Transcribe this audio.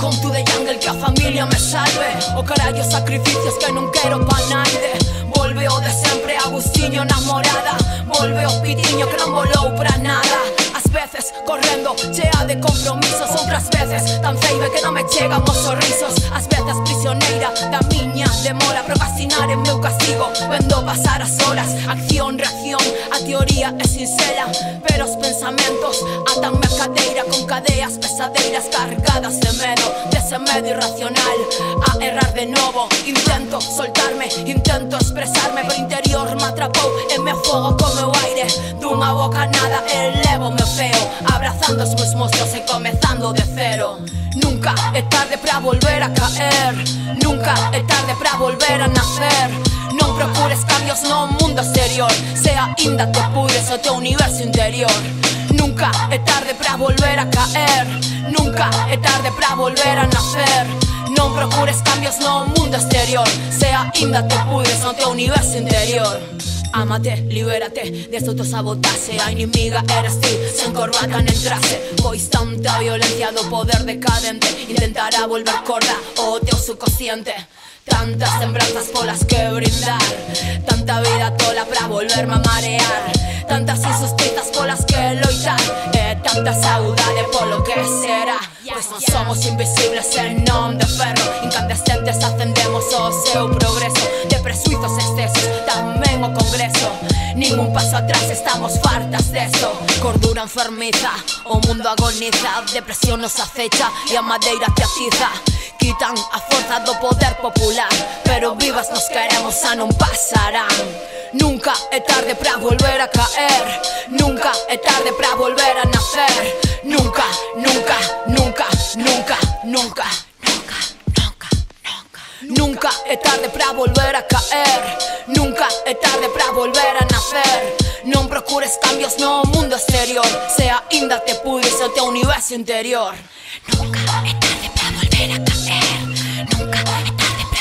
Welcome to the jungle, que a familia me salve. O carallo, sacrificios que non quero pa naide. Volve o de sempre, Agustinho namorada. Volve o pitiño que non volou pra nada. Ás veces correndo, chea de compromisos. Outras veces tan feive que non me chegan os sorrisos. Ás veces prisioneira da miña demora. Procrastinar é meu castigo, vendo pasar as horas. Acción, reacción, a teoría é sincera, pero os pensamentos atanme a cadeira con cadeas pesadeiras cargadas de medo, dese medo irracional a errar de novo. Intento soltarme, intento expresarme, pero interior me atrapou e me afogo co meu aire. Dunha bocanada elevo meu feo, abrazando os meus monstros e comezando de cero. Nunca é tarde para volver a caer, nunca é tarde para volver a nacer. Non procures cambios no mundo exterior, se aínda te pudres o teu universo interior. Nunca é tarde para volver a caer, nunca é tarde para volver a nacer. Non procures cambios no mundo exterior, se aínda te pudres no teu universo interior. Ámate, libérate deste autosabotaxe. A inimiga eres ti, sen corbata nen traxe. Pois tanta violencia do poder decadente intentará volver corda o teu subconsciente. Tantas sembranzas polas que brindar, tanta vida tola pra volverme a marear, tantas injustizas polas que loitar, e tanta saudade polo que será. Pois non somos invisibles en non de ferro, incandescentes acendemos o seu progreso. De presuizos excesos, tamén o congreso. Ningún paso atrás, estamos fartas deso. Cordura enfermiza, o mundo agoniza. Depresión nos acecha e a madeira te atiza. Quitan a forza do poder popular, pero vivas nos queremos, xa non pasarán. Nunca é tarde para volver a caer, nunca é tarde para volver a nacer. Nunca, nunca, nunca, nunca, nunca, nunca, nunca, nunca. Nunca é tarde para volver a caer, nunca é tarde para volver a nacer. Non procures cambios no mundo exterior, se aínda te pudres o teu universo interior. Nunca é tarde para volver a caer, nunca é tarde para